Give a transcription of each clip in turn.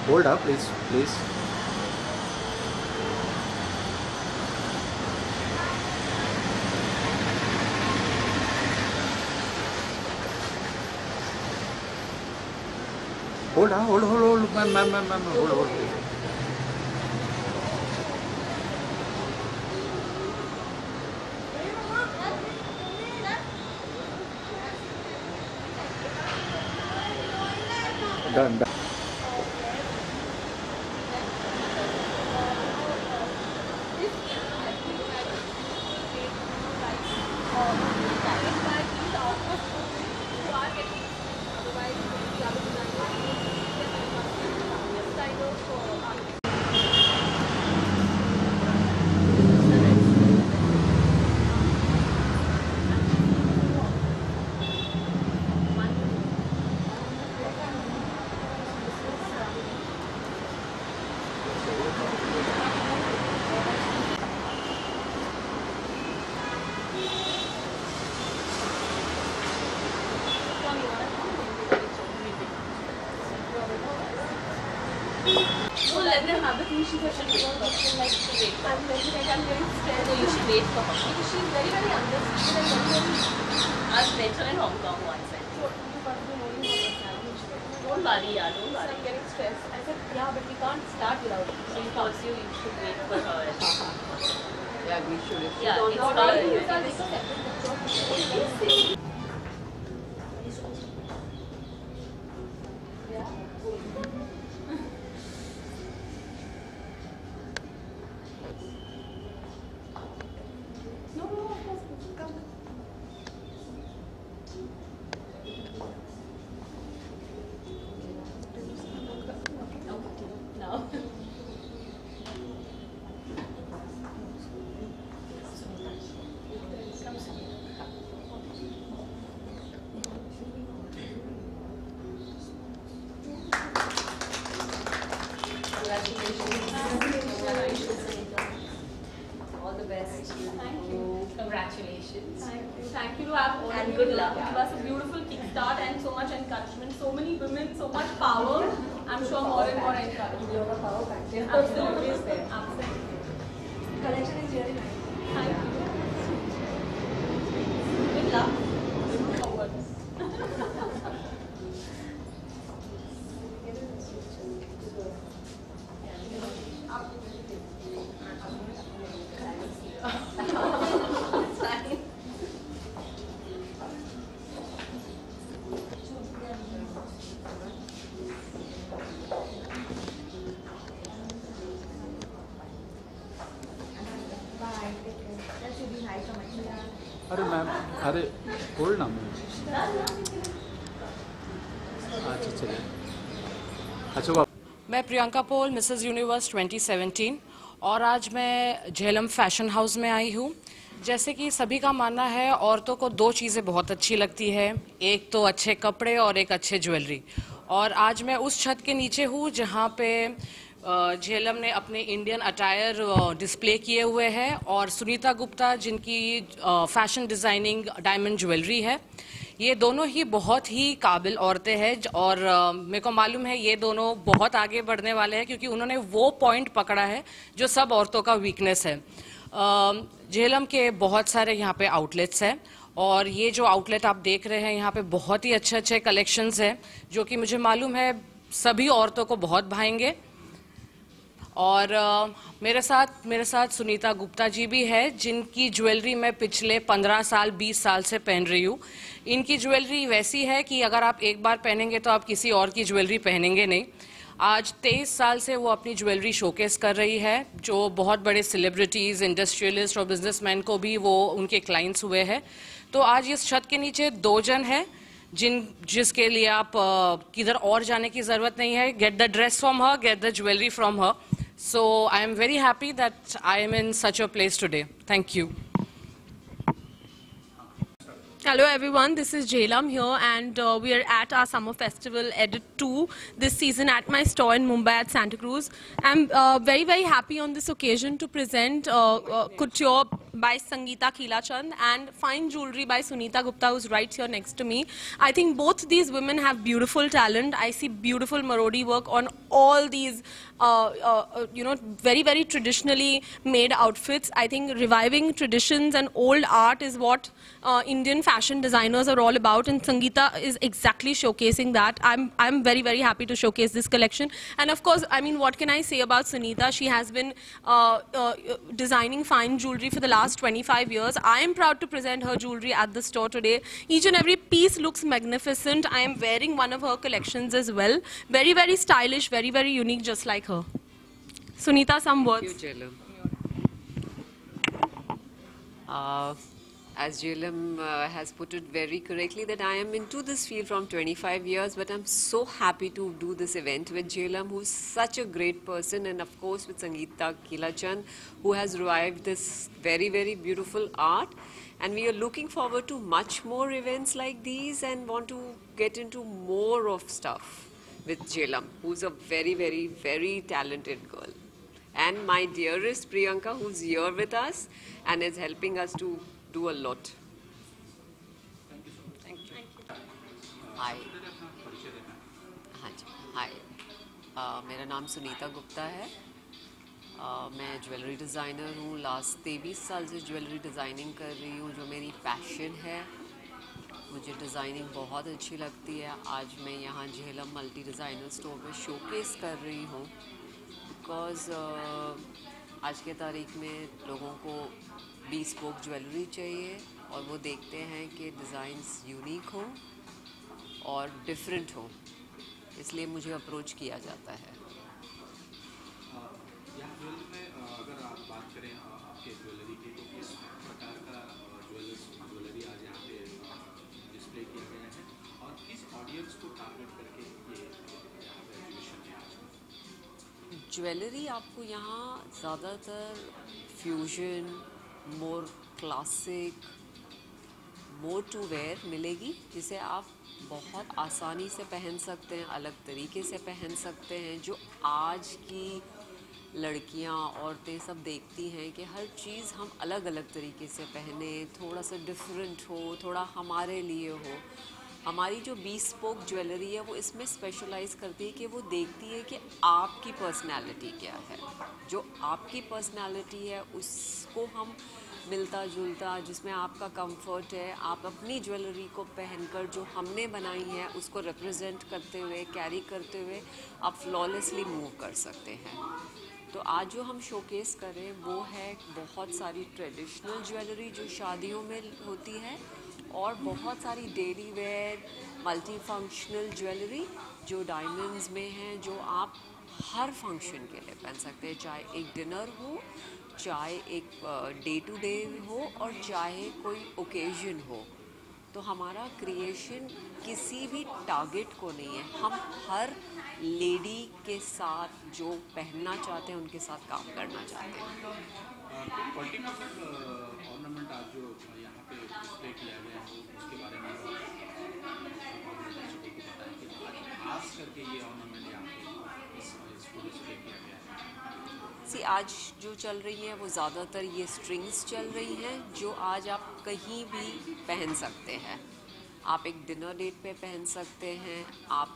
Hold up, please, please. Hold on, hold, ma'am, hold, please. Done. So let them have the thing. She's a like to wait. I'm very scared. So you should wait for her. Because she's very understated and very. I've met her in Hong Kong once. So you got to be knowing her personality. Don't worry, yeah, don't worry. I'm getting stressed. I said, yeah, but we can't start without it. So of course you should wait for her. Yeah, we should. Yeah, it's her. All the best. Thank you. Congratulations. Thank you to have all And of good you. luck. Give us a beautiful kickstart and so much encouragement. So many women, so much power. I'm sure more and more encouragement. Your power factor. Absolutely is there. Absolutely. Collection is really nice. Thank you. Good luck. Look forward. अरे ma'am, अरे hold ना ma'am. अच्छा चलिए. अच्छा बाप. मैं प्रियंका पोल, Mrs universe 2017 और आज मैं झेलम फैशन हाउस में आई हूँ. जैसे कि सभी का मानना है, औरतों को दो चीज़ें बहुत अच्छी लगती है, एक तो अच्छे कपड़े और एक अच्छे ज्वेलरी. और आज मैं उस छत के नीचे हूँ जहाँ पे झेलम ने अपने इंडियन अटायर डिस्प्ले किए हुए हैं और सुनीता गुप्ता जिनकी फैशन डिज़ाइनिंग डायमंड ज्वेलरी है. ये दोनों ही बहुत ही काबिल औरतें हैं और मेरे को मालूम है ये दोनों बहुत आगे बढ़ने वाले हैं क्योंकि उन्होंने वो पॉइंट पकड़ा है जो सब औरतों का वीकनेस है. झेलम के बहुत सारे यहाँ पे आउटलेट्स हैं और ये जो आउटलेट आप देख रहे हैं यहाँ पे बहुत ही अच्छे अच्छे कलेक्शंस हैं जो कि मुझे मालूम है सभी औरतों को बहुत भाएंगे. और मेरे साथ सुनीता गुप्ता जी भी है जिनकी ज्वेलरी मैं पिछले 15 साल 20 साल से पहन रही हूँ. इनकी ज्वेलरी वैसी है कि अगर आप एक बार पहनेंगे तो आप किसी और की ज्वेलरी पहनेंगे नहीं. आज 23 साल से वो अपनी ज्वेलरी शोकेस कर रही है जो बहुत बड़े सेलिब्रिटीज़, इंडस्ट्रियलिस्ट और बिजनेसमैन को भी वो उनके क्लाइंट्स हुए हैं. तो आज इस छत के नीचे दो जन हैं जिसके लिए आप किधर और जाने की ज़रूरत नहीं है. Get the dress from her, get the jewellery from her. So I am very happy that I am in such a place today. Thank you. Hello everyone, this is Jewellery here and we are at our summer festival edit 2 this season at my store in Mumbai at Santa Cruz. I'm very happy on this occasion to present couture by Sangeeta Keelachand and fine jewelry by Sunita Gupta, who's right here next to me. I think both these women have beautiful talent. I see beautiful Marodi work on all these, very, very traditionally made outfits. I think reviving traditions and old art is what Indian fashion designers are all about, and Sangeeta is exactly showcasing that. I'm very, very happy to showcase this collection. And of course, I mean, what can I say about Sunita? She has been designing fine jewelry for the last 25 years. I am proud to present her jewelry at the store today. Each and every piece looks magnificent. I am wearing one of her collections as well. Very, very stylish, very, very unique, just like her. Sunita, some words. Thank you, Jhelum. As Jhelum has put it very correctly, that I am into this field from 25 years, but I'm so happy to do this event with Jhelum, who's such a great person, and of course with Sangeeta Keelachand, who has revived this very, very beautiful art. And we are looking forward to much more events like these and want to get into more of stuff with Jhelum, who's a very, very, very talented girl. And my dearest Priyanka, who's here with us and is helping us to do a lot. Thank you. Hi. हाँ जी, हाय, मेरा नाम सुनीता गुप्ता है. मैं jewellery designer हूँ. Last 23 साल से jewellery designing कर रही हूँ, जो मेरी पैशन है. मुझे डिज़ाइनिंग बहुत अच्छी लगती है. आज मैं यहाँ झेलम मल्टी डिज़ाइनर स्टोर में शोकेस कर रही हूँ, बिकॉज़ आज के तारीख में लोगों को bespoke ज्वेलरी चाहिए और वो देखते हैं कि डिज़ाइंस यूनिक हों और डिफरेंट हों, इसलिए मुझे अप्रोच किया जाता है. यहाँ ज्वेलरी में अगर आप बात करें आपके ज्वेलरी की, तो किस प्रकार का ज्वेलरी आज यहाँ पे डिस्प्ले किया गया है और किस ऑडियंस को टारगेट करके ये यहाँ पे एग्जीबिशन है आज? ज्वेलरी आपको यहाँ ज़्यादातर fusion, more classic, more to wear मिलेगी, जिसे आप बहुत आसानी से पहन सकते हैं, अलग तरीके से पहन सकते हैं. जो आज की लड़कियां, औरतें सब देखती हैं कि हर चीज़ हम अलग अलग तरीके से पहने, थोड़ा सा डिफरेंट हो, थोड़ा हमारे लिए हो. हमारी जो bespoke ज्वेलरी है वो इसमें स्पेशलाइज करती है कि वो देखती है कि आपकी पर्सनालिटी क्या है. जो आपकी पर्सनालिटी है उसको हम मिलता जुलता, जिसमें आपका कंफर्ट है, आप अपनी ज्वेलरी को पहनकर जो हमने बनाई है उसको रिप्रेजेंट करते हुए, कैरी करते हुए आप फ्लॉलेसली मूव कर सकते हैं. तो आज जो हम शोकेस करें वो है बहुत सारी ट्रेडिशनल ज्वेलरी जो शादियों में होती है, और बहुत सारी daily wear multi functional jewellery जो डायमंड्स में हैं, जो आप हर फंक्शन के लिए पहन सकते हैं, चाहे एक डिनर हो, चाहे एक डे टू डे हो, और चाहे कोई ओकेजन हो. तो हमारा क्रिएशन किसी भी टारगेट को नहीं है. हम हर लेडी के साथ जो पहनना चाहते हैं उनके साथ काम करना चाहते हैं. पर्टिकुलर ऑर्नामेंट आज जो यहाँ पे डिस्प्ले किया गया है उसके बारे में दर्शकों को बताएं कि आज खास करके ये ऑर्नामेंट यहाँ पे इसको डिस्प्ले किया गया है. आज जो चल रही हैं वो ज़्यादातर ये स्ट्रिंग्स चल रही हैं, जो आज आप कहीं भी पहन सकते हैं. आप एक डिनर डेट पे पहन सकते हैं, आप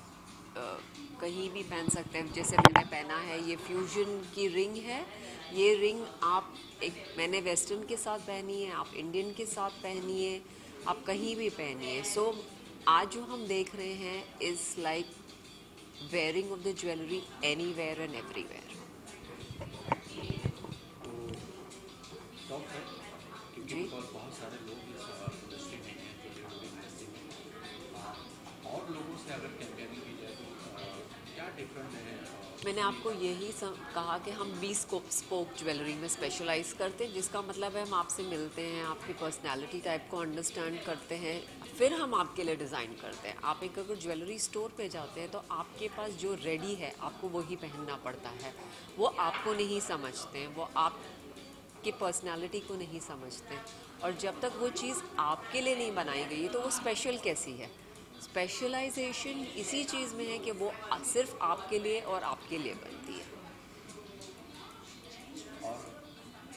कहीं भी पहन सकते हैं. जैसे मैंने पहना है, ये फ्यूजन की रिंग है. ये रिंग आप मैंने वेस्टर्न के साथ पहनी है, आप इंडियन के साथ पहनिए, आप कहीं भी पहनिए. सो आज जो हम देख रहे हैं is like wearing of the jewellery anywhere and everywhere. शौक है क्योंकि बहुत सारे लोग इस इंडस्ट्री में हैं जो ज्वेलरी इंडस्ट्री में, और लोगों से अगर कंपेयरिंग की जाए तो क्या डिफरेंट है? मैंने आपको यही कहा कि हम bespoke ज्वेलरी में स्पेशलाइज करते हैं, जिसका मतलब है हम आपसे मिलते हैं, आपकी पर्सनालिटी टाइप को अंडरस्टैंड करते हैं, फिर हम आपके लिए डिज़ाइन करते हैं. आप एक अगर ज्वेलरी स्टोर पे जाते हैं तो आपके पास जो रेडी है आपको वही पहनना पड़ता है. वो आपको नहीं समझते हैं, वो आपकी पर्सनालिटी को नहीं समझते, और जब तक वो चीज़ आपके लिए नहीं बनाई गई तो वो स्पेशल कैसी है. स्पेशलाइजेशन इसी चीज़ में है कि वो सिर्फ आपके लिए और आपके लिए बनती है. और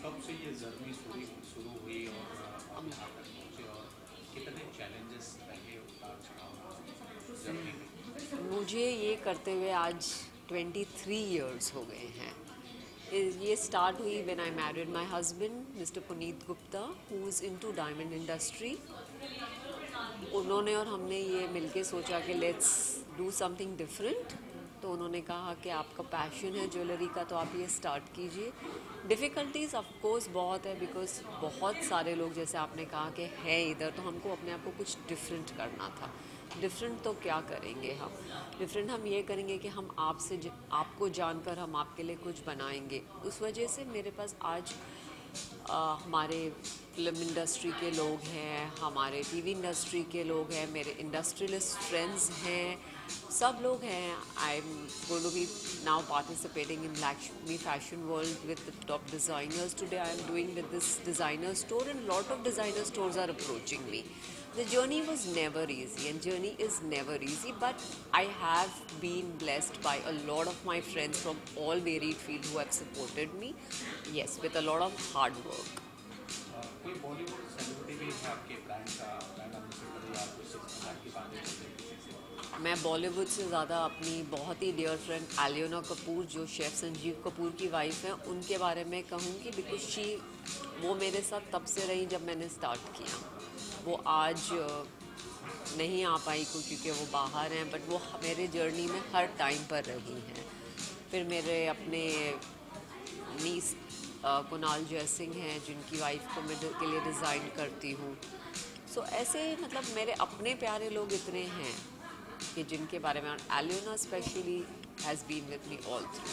कब से ये जर्नी शुरू हुई और आप यहाँ तक पहुँचे और कितने चैलेंजेस रहे जर्नी में? मुझे ये करते हुए आज 23 इयर्स हो गए हैं। ये स्टार्ट हुई when I married my husband mister Puneet Gupta who is into diamond industry. उन्होंने और हमने ये मिलके सोचा कि लेट्स डू समथिंग डिफरेंट। तो उन्होंने कहा कि आपका पैशन है ज्वेलरी का तो आप ये स्टार्ट कीजिए। डिफ़िकल्टीज़ ऑफ कोर्स बहुत है बिकॉज बहुत सारे लोग जैसे आपने कहा कि है इधर, तो हमको अपने आप को कुछ डिफरेंट करना था। डिफरेंट तो क्या करेंगे हम? डिफरेंट हम ये करेंगे कि हम आपको जानकर हम आपके लिए कुछ बनाएंगे। उस वजह से मेरे पास आज हमारे फिल्म इंडस्ट्री के लोग हैं, हमारे टीवी इंडस्ट्री के लोग हैं, मेरे इंडस्ट्रियलिस्ट फ्रेंड्स हैं, सब लोग हैं। I am going to be now participating in Lakshmi fashion world with the top designers. Today I am doing with this designer store and lot of designer stores are approaching me. The journey was never easy and journey is never easy, but I have been blessed by a lot of my friends from all varied fields who have supported me, yes, with a lot of hard work. कोई Bollywood celebrity भी है आपके brand का brand ambassador या कुछ इस प्रकार की बातें करते हैं किसी से? मैं बॉलीवुड से ज़्यादा अपनी बहुत ही डियर फ्रेंड एलियोना कपूर जो शेफ़ संजीव कपूर की वाइफ हैं उनके बारे में कहूँगी बिकॉज वो मेरे साथ तब से रही जब मैंने स्टार्ट किया। वो आज नहीं आ पाई क्योंकि वो बाहर हैं, बट वो मेरे जर्नी में हर टाइम पर रही हैं। फिर मेरे अपने नीस कुणाल जयसिंह हैं जिनकी वाइफ को मैं के लिए डिज़ाइन करती हूँ। सो ऐसे मतलब मेरे अपने प्यारे लोग इतने हैं कि जिनके बारे में Eliona specially has been with me all through.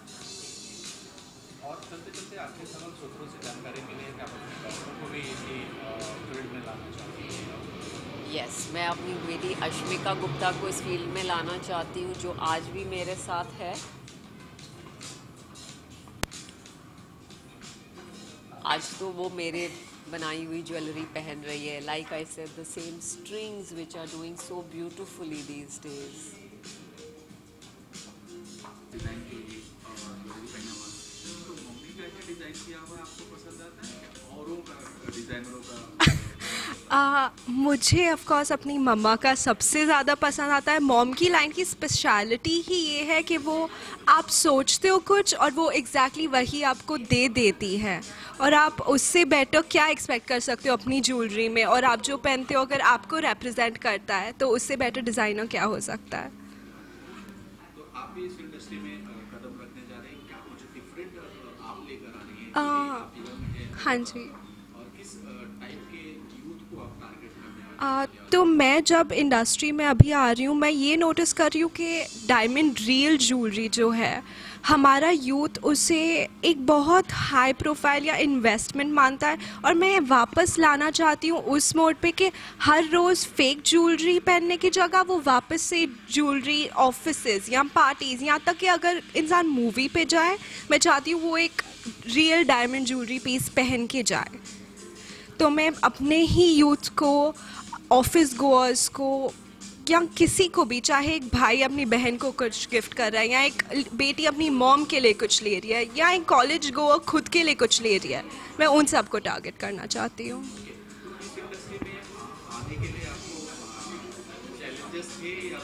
और चलते चलते आपके सरल सूत्रों से जानकारी मिली है कि आप अपने डॉक्टर को भी इसी फील्ड में लाना चाहती हैं। यस, मैं अपनी बेटी अश्मिका गुप्ता को इस फील्ड में लाना चाहती हूँ जो आज भी मेरे साथ है। आज तो वो मेरे बनाई हुई ज्वेलरी पहन रही है। Like I said the same strings which are doing so beautifully these days. Design की ज्वेलरी पहना हुआ तो मम्मी का क्या डिज़ाइन किया हुआ आपको पसंद आता है क्या औरों का डिज़ाइनरों का? मुझे ऑफ कोर्स अपनी मम्मा का सबसे ज़्यादा पसंद आता है। मॉम की लाइन की स्पेशलिटी ही ये है कि वो आप सोचते हो कुछ और वो एग्जैक्टली वही आपको दे देती है, और आप उससे बेटर क्या एक्सपेक्ट कर सकते हो अपनी ज्वेलरी में। और आप जो पहनते हो अगर आपको रिप्रेजेंट करता है तो उससे बेटर डिज़ाइनर क्या हो सकता है। तो आप भी इस इंडस्ट्री में कदम रखने जा रहे हैं, क्या कुछ डिफरेंट आप लेकर आ रही हैं? हाँ जी। और किस टाइप के यूथ को आप टारगेट करने वाले हैं? तो मैं जब इंडस्ट्री में अभी आ रही हूँ मैं ये नोटिस कर रही हूँ कि डायमंड रियल ज्वेलरी जो है हमारा यूथ उसे एक बहुत हाई प्रोफाइल या इन्वेस्टमेंट मानता है, और मैं वापस लाना चाहती हूँ उस मोड पे कि हर रोज़ फेक ज्वेलरी पहनने की जगह वो वापस से ज्वेलरी ऑफिसेज या पार्टीज़, यहाँ तक कि अगर इंसान मूवी पे जाए मैं चाहती हूँ वो एक रियल डायमंड ज्वेलरी पीस पहन के जाए। तो मैं अपने ही यूथ को, ऑफिस गोअर्स को, या किसी को भी, चाहे एक भाई अपनी बहन को कुछ गिफ्ट कर रहा है या एक बेटी अपनी मॉम के लिए कुछ ले रही है या एक कॉलेज गोअर खुद के लिए कुछ ले रही है, मैं उन सबको टारगेट करना चाहती हूँ। इस इंडस्ट्री में आने के लिए आपको चैलेंजेस थे या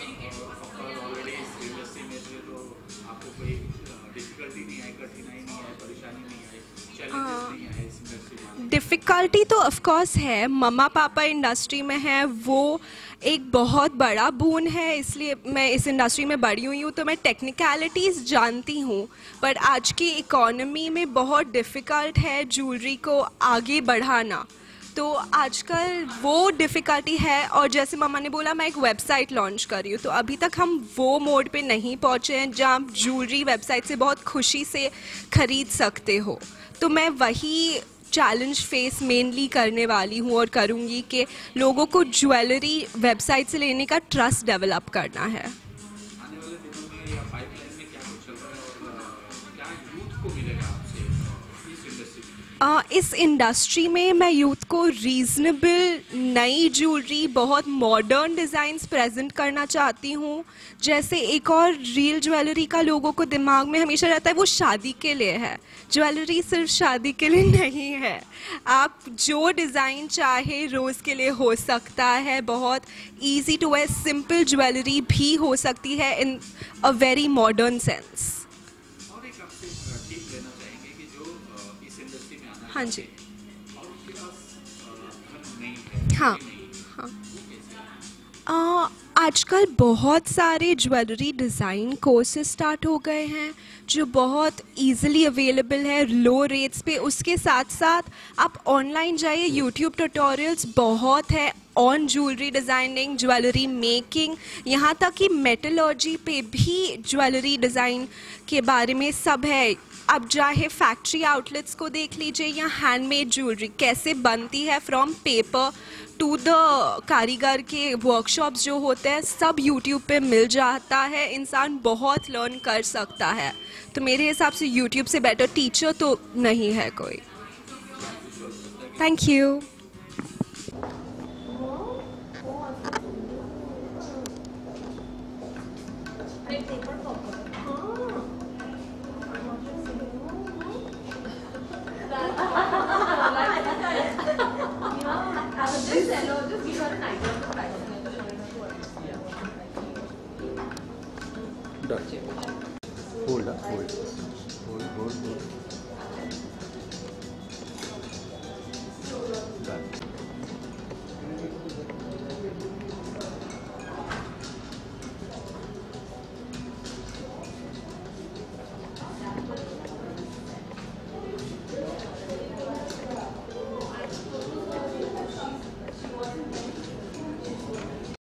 ऑलरेडी इस इंडस्ट्री में थे तो आपको कोई डिफिकल्टी नहीं आई, कठिनाई नहीं आई, परेशानी नहीं आई, चैलेंजेस नहीं आए इस इंडस्ट्री में? डिफ़िकल्टी तो ऑफ कोर्स है, मम्मा पापा इंडस्ट्री में है, वो एक बहुत बड़ा बून है, इसलिए मैं इस इंडस्ट्री में बड़ी हुई हूँ तो मैं टेक्निकलिटीज़ जानती हूँ। बट आज की इकोनॉमी में बहुत डिफ़िकल्ट है ज्वेलरी को आगे बढ़ाना, तो आजकल वो डिफ़िकल्टी है। और जैसे मम्मा ने बोला मैं एक वेबसाइट लॉन्च कर रही हूँ, तो अभी तक हम वो मोड पे नहीं पहुँचे हैं जहाँ आप ज्वेलरी वेबसाइट से बहुत खुशी से ख़रीद सकते हो। तो मैं वही चैलेंज फेस मेनली करने वाली हूँ और करूँगी कि लोगों को ज्वेलरी वेबसाइट से लेने का ट्रस्ट डेवलप करना है। आने वाले दिनों में या पाइपलाइन में क्या कुछ चल रहा है और क्या यूथ को मिलेगा आपसे इस इंडस्ट्री में? इस इंडस्ट्री में मैं यूथ को रीज़नेबल नई ज्वेलरी, बहुत मॉडर्न डिज़ाइंस प्रेजेंट करना चाहती हूँ। जैसे एक और रियल ज्वेलरी का लोगों को दिमाग में हमेशा रहता है वो शादी के लिए है। ज्वेलरी सिर्फ शादी के लिए नहीं है, आप जो डिज़ाइन चाहे रोज़ के लिए हो सकता है। बहुत easy to wear simple jewellery भी हो सकती है in a very modern sense. और एक आपसे टिप लेना चाहेंगे कि जो इस इंडस्ट्री में आना हाँ जी। और उसके पास धन नहीं है, हाँ हाँ। आजकल बहुत सारे ज्वेलरी डिज़ाइन कोर्सेज स्टार्ट हो गए हैं जो बहुत इजीली अवेलेबल है लो रेट्स पे। उसके साथ साथ आप ऑनलाइन जाइए, यूट्यूब ट्यूटोरियल्स बहुत है on jewellery designing, jewellery making, यहाँ तक कि मेटलर्जी पे भी ज्वेलरी डिज़ाइन के बारे में सब है। आप चाहे फैक्ट्री आउटलेट्स को देख लीजिए या हैंडमेड ज्वेलरी कैसे बनती है फ्रॉम पेपर टू द कारीगर के वर्कशॉप्स जो होते हैं, सब यूट्यूब पे मिल जाता है। इंसान बहुत लर्न कर सकता है, तो मेरे हिसाब से यूट्यूब से बेटर टीचर तो नहीं है कोई। Thank you. Hold.